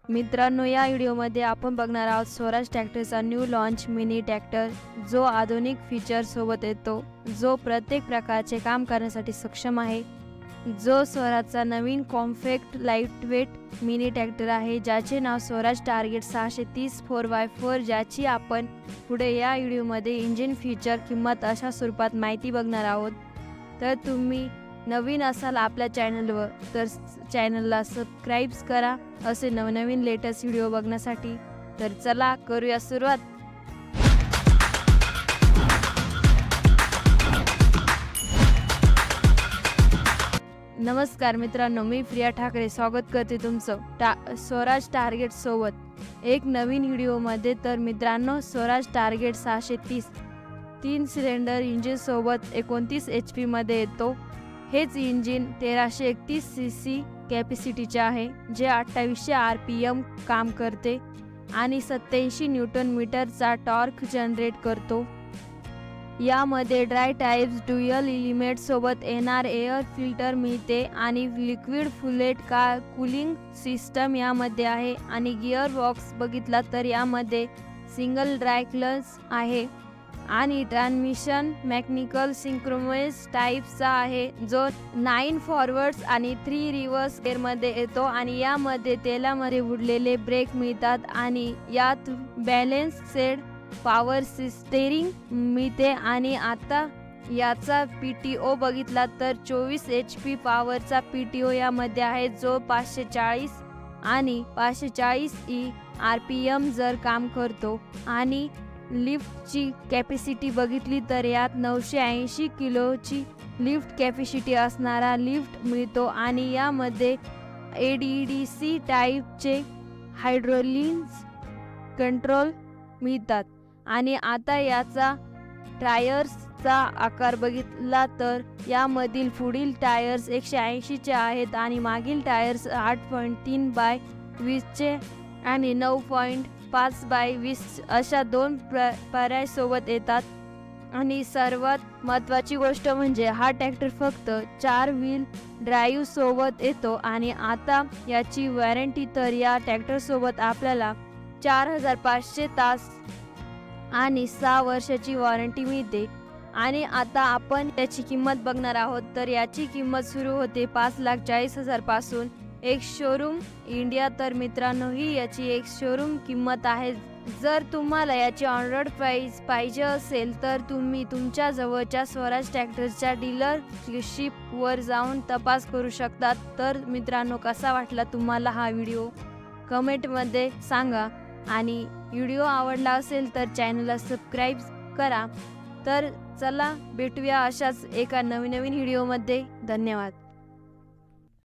मित्रांनो, या व्हिडिओमध्ये आपण बघणार आहोत स्वराज ट्रॅक्टरचा न्यू लॉन्च मिनी ट्रॅक्टर, जो आधुनिक फीचर सोबत येतो, जो प्रत्येक प्रकारचे काम करण्यासाठी सक्षम आहे। जो स्वराजचा नवीन कॉम्पॅक्ट लाईटवेट मिनी ट्रॅक्टर आहे, ज्याचे नाव स्वराज टार्गेट 630 4x4, ज्याची आपण पुढे या व्हिडिओमध्ये इंजिन फीचर किंमत अशा स्वरूपात माहिती बघणार आहोत। तर तुम्ही नवीन असाल आपल्या चॅनलवर तर चॅनलला सबस्क्राइब करा असे नवनवीन लेटेस्ट व्हिडिओ बघण्यासाठी। तर चला करूया सुरुवात। नमस्कार मित्रांनो, मी प्रिया ठाकरे स्वागत करते तुमचं स्वराज टार्गेट सोबत एक नवीन व्हिडिओमध्ये। तर मित्रांनो, स्वराज टार्गेट 630 3 सिलेंडर इंजिन सोबत 29 HP मध्ये येतो। हेच इंजिन 1331 सीसी कॅपॅसिटीचे आहे, जे 2800 RPM काम करते आणि 87 न्यूटन मीटरचा टॉर्क जनरेट करतो। यामध्ये ड्राय टाइप्स ड्युअल एलिमेंट सोबत येणार एअर फिल्टर मिळते आणि लिक्विड फुलेट कूलिंग सिस्टम यामध्ये आहे। आणि गिअर बॉक्स बघितला तर यामध्ये सिंगल ड्राय क्लच आहे आणि ट्रान्समिशन मेकॅनिकल सिंक्रोनाइज टाइपचा आहे, जो 9 फॉरवर्ड्स आणि 3 रिव्हर्स गिअरमध्ये येतो। आणि यामध्ये तेलामध्ये बुडलेले ब्रेक मिळतात आणि यात बॅलन्स सेट पॉवर स्टीअरिंग मिळते। आणि आता याचा PTO बघितला तर 24 HP पॉवरचा PTO यामध्ये आहे, जो 540 आणि 540 RPM जर काम करतो। आणि लिफ्टची कॅपॅसिटी बघितली तर यात 980 किलोची लिफ्ट कॅपॅसिटी असणारा लिफ्ट मिळतो। आणि यामध्ये ADDC टाइपचे हायड्रोलिक्स कंट्रोल मिळतात। आणि आता याचा टायर्सचा आकार बघितला तर यामधील पुढील टायर्स 180 चे आहेत आणि मागील टायर्स 8.3 बाय 20 चे आणि 9.5 बाय 20 अशा दोन पर्याय सोबत येतात। आणि सर्वात महत्त्वाची गोष्ट म्हणजे हा ट्रॅक्टर फक्त 4 व्हील ड्राईव्ह सोबत येतो। आणि आता याची वॉरंटी तर या ट्रॅक्टर सोबत आपल्याला 4500 तास आणि 6 वर्षाची वॉरंटी मिळते। आणि आता आपण त्याची किंमत बघणार आहोत। तर याची किंमत सुरू होते 5,40,000 पासून एक शोरूम इंडिया। तर मित्रांनो, ही याची एक शोरूम किंमत आहे। जर तुम्हाला याची ऑन-रोड प्राइस पाहिजे असेल तर तुम्ही तुमच्या जवळच्या स्वराज ट्रॅक्टरच्या डीलरशिपवर जाऊन तपास करू शकता। तर मित्रांनो, कसा वाटला तुम्हाला हा व्हिडिओ कमेंटमध्ये सांगा आणि व्हिडिओ आवडला असेल तर चॅनलला सबस्क्राइब करा। तर चला भेटूया अशाच एका नवीन व्हिडिओमध्ये। धन्यवाद।